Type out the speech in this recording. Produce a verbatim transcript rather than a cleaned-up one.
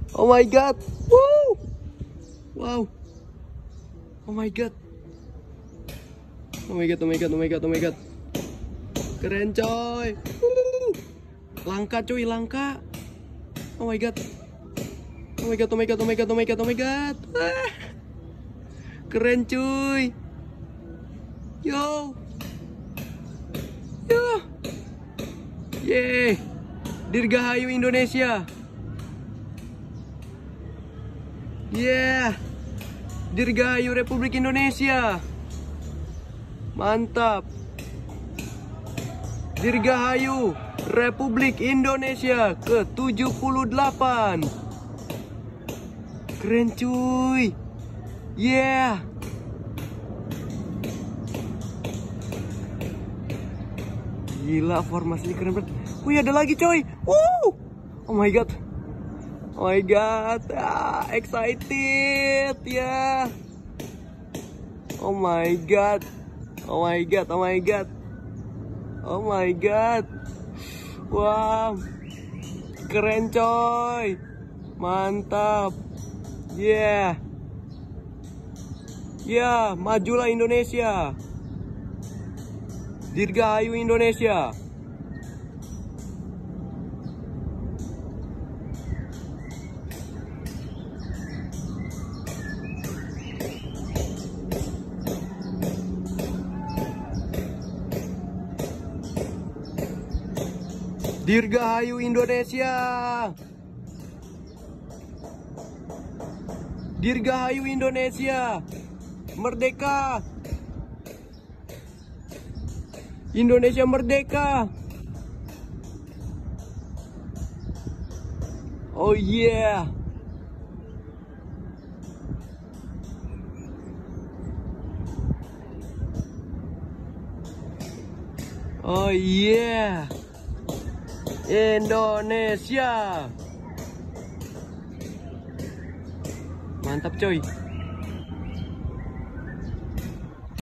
Oh my god. Woo. Wow. Oh my god. Oh my god, oh my god, oh my god, oh my god. Keren coy. Langka cuy, langka. Oh my god. Oh my god, oh my god, oh my god, oh my god, oh my god. Ah. Keren cuy. Yo. Yo. Yeay. Dirgahayu Indonesia. Yeah. Dirgahayu Republik Indonesia. Mantap. Dirgahayu Republik Indonesia ke tujuh puluh delapan. Keren cuy. Yeah. Gila, formasinya keren banget. Wih, ada lagi coy. Woo. Oh my god. Oh my god. Ah, excited ya. Yeah. Oh my god. Oh my god. Oh my god. Oh my god. Wow. Keren coy. Mantap. Yeah. Ya, yeah, majulah Indonesia. Dirgahayu Indonesia. Dirgahayu Indonesia. Dirgahayu Indonesia. Merdeka. Indonesia merdeka. Oh yeah. Oh yeah. Indonesia. Mantap coy.